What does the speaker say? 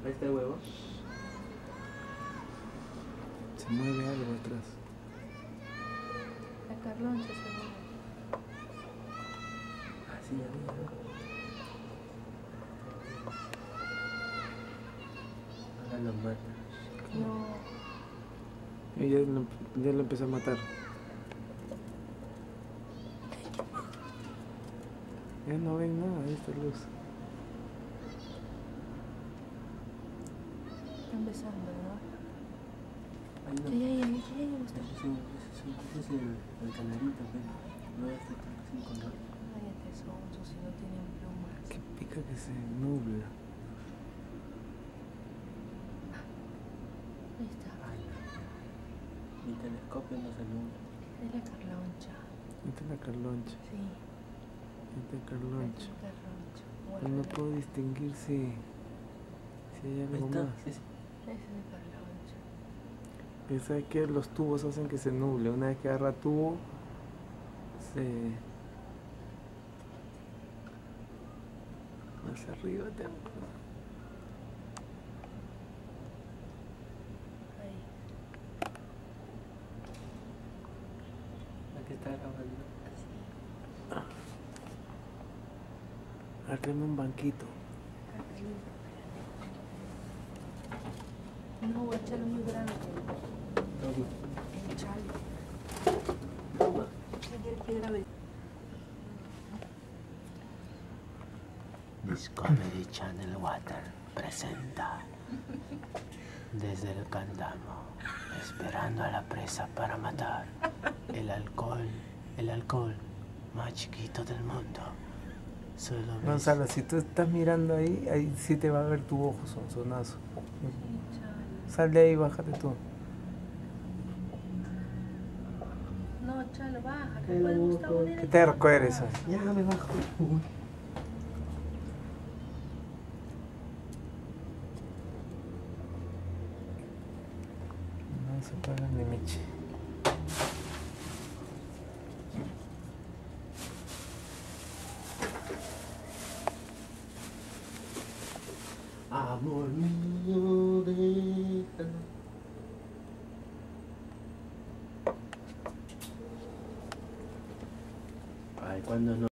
Ahí está el huevo. Se mueve algo atrás. La Carloncha se mueve. Así ya vi, ¿no? Ahora lo mata. No. Y ya lo empezó a matar. Ya no ven nada de esta luz. Están besando, ¿no? Ahí no. Ay, Gustavo. Ese es el canarito, pero no este está sin control. Cállate, sonso, si no tienen plumas. Que pica que se nubla. Ahí está. Ay, mi telescopio no se nubla. Es la Carloncha. Esta es la Carloncha. Sí. Esta es Carloncha. La Carloncha. Pero no puedo distinguir si hay algo más. Esa es la Carloncha. Sabes que los tubos hacen que se nuble. Una vez que agarra tubo, hacia arriba tengo. Ahí. La que está grabando. Arreme un banquito. No, voy a echarlo muy grande. Toma. El chale. Toma. ¿Qué quieres que grabe? Discovery Channel Water presenta desde el Candamo, esperando a la presa para matar, el alcohol más chiquito del mundo. Solo ves- Gonzalo, si tú estás mirando ahí sí te va a ver tu ojo sonsonazo. Sal de ahí, bájate tú. No, chalo, baja. No puede Gustavo. Qué terco eres. Ya me bajo. No se paga ni Michi. Amor mío, déjalo. Ay, cuando no.